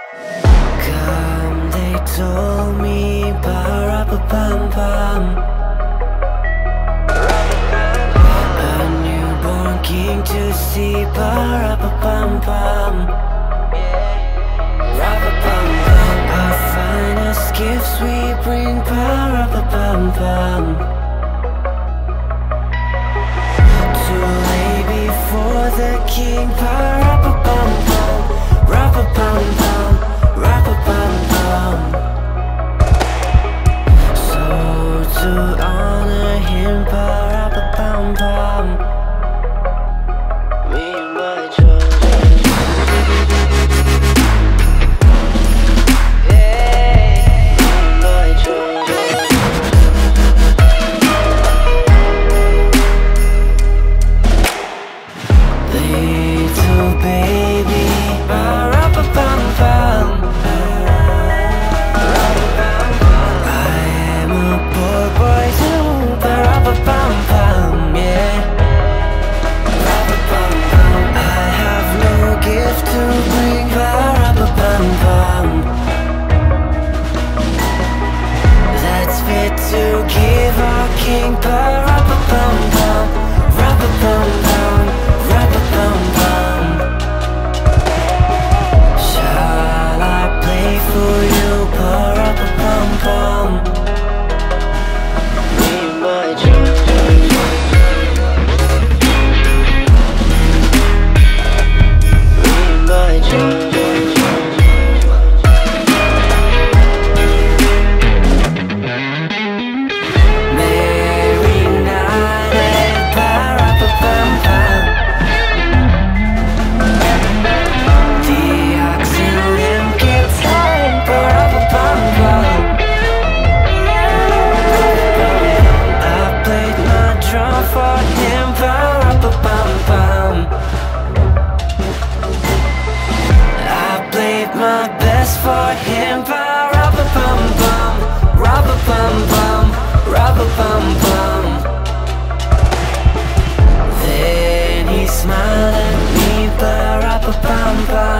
Come, they told me, ba-ra-ba-bum-bum. A newborn king to see, ba-ra-ba-bum-bum. Ra-ba-bum-bum. Our finest gifts we bring, ba-ra-ba-bum-bum. To lay before the king, ba-ra-ba-bum-bum. Ra-ba-bum-bum, ra-ba-bum-bum. So to honor him, ba-ra-ba-bum-bum. Me and my children. Yeah, me and my children. Little baby, ba-ra-ba-bum-bum. I am a poor boy too, ba-ra-ba-bum-bum, yeah. Ra-ba-bum-bum. I have no gift to bring, ba-ra-ba-bum-bum. That's fit to give our king, ba-ra-ba-bum-bum. Ra-ba-bum-bum, ra-ba-bum-bum. Shall I play for you, ba-ra-ba-bum-bum? Me and my children. Me and my children. Merry night, ba-ra-ba-bum-bum. The oxen limb gets home, ba-ra-ba-bum-bum. I played my drum for him, ba-ra-ba-bum-bum. I played my best for him, ba-ra-ba-bum-bum. Ra-ba-bum-bum, ra-ba-bum-bum. Then he smiled at me, ba-ra-ba-bum-bum.